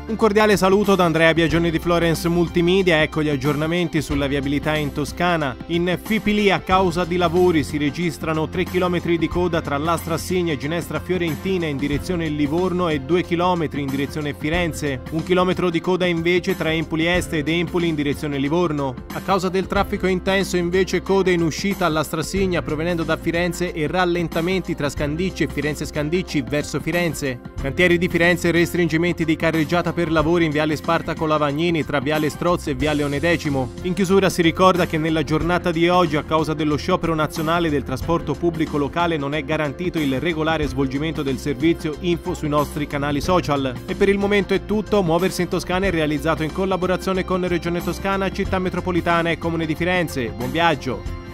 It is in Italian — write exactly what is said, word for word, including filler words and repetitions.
Un cordiale saluto da Andrea Biagioni di Florence Multimedia, ecco gli aggiornamenti sulla viabilità in Toscana. In Fipili a causa di lavori si registrano tre chilometri di coda tra Lastrassigna e Ginestra Fiorentina in direzione Livorno e due chilometri in direzione Firenze. Un chilometro di coda invece tra Empoli Est ed Empoli in direzione Livorno. A causa del traffico intenso invece code in uscita a Lastrassigna provenendo da Firenze e rallentamenti tra Scandicci e Firenze Scandicci verso Firenze. Cantieri di Firenze, restringimenti di carreggiata per lavori in viale Spartaco Lavagnini tra viale Strozzi e viale Onedecimo. In chiusura si ricorda che nella giornata di oggi a causa dello sciopero nazionale del trasporto pubblico locale non è garantito il regolare svolgimento del servizio. Info sui nostri canali social. E per il momento è tutto. Muoversi in Toscana è realizzato in collaborazione con Regione Toscana, Città Metropolitana e Comune di Firenze. Buon viaggio!